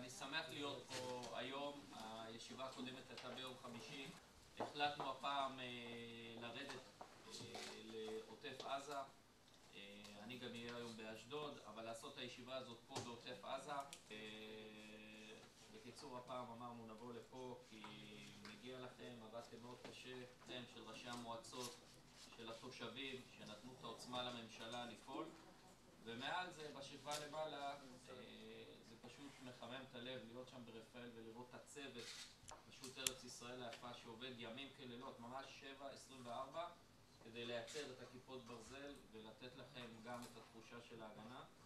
אני שמח להיות פה היום. הישיבה הקודמת הייתה ביום חמישי. החלטנו הפעם לרדת לעוטף עזה. אני גם אהיה היום באשדוד, אבל לעשות את הישיבה הזאת פה בעוטף עזה. בקיצור, הפעם אמרנו נבוא לפה כי מגיע לכם, עבדתם מאוד קשה, של ראשי המועצות, של התושבים, שנתנו את העוצמה לממשלה לפעול. ומעל זה, בשכבה למעלה, זה פשוט מחמם את הלב להיות שם ברפאל ולראות את הצוות, פשוט ארץ ישראל היפה שעובד ימים כלילות, ממש 7/24, כדי לייצר את הכיפות ברזל ולתת לכם גם את התחושה של ההגנה.